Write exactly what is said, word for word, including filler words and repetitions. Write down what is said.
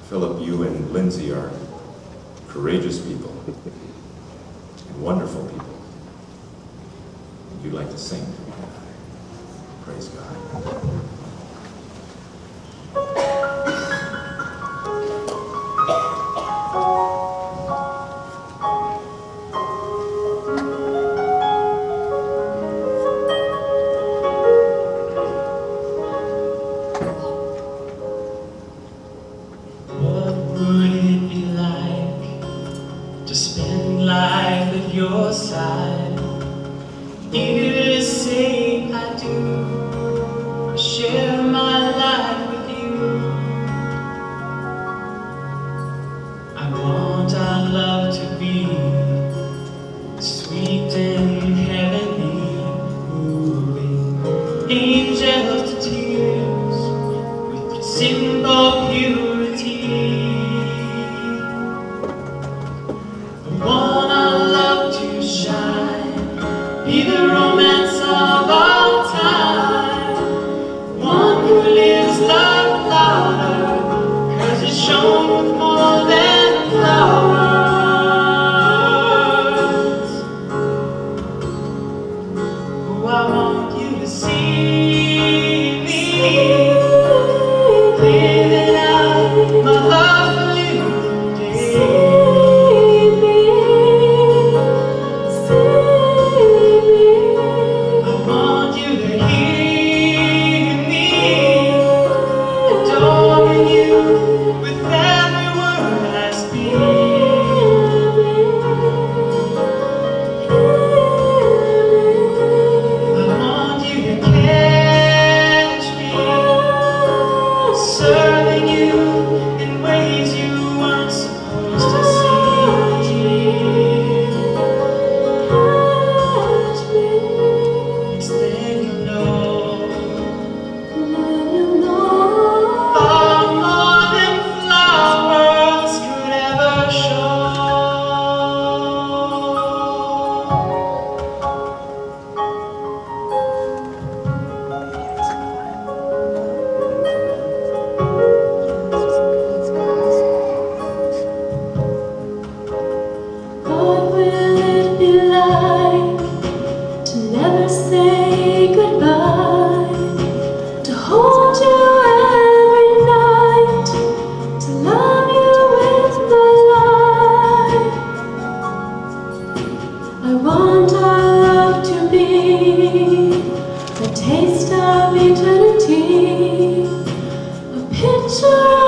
Philip, you and Lindsay are courageous people and wonderful people. Would you like to sing? Praise God. To spend life at your side, eager to say I do, share my life with you. I want our love to be sweet and heavenly, moving angels to tears with simple purity. Want our love to shine, be the romance of our time. One who lives love louder, cause it's shown with more than flowers. Oh, I want you to see me living out my love for you today. With every word I speak, I want you to catch me, serving you in ways you weren't supposed to see. Next thing you know, say goodbye, to hold you every night, to love you with my life. I want our love to be a taste of eternity, a picture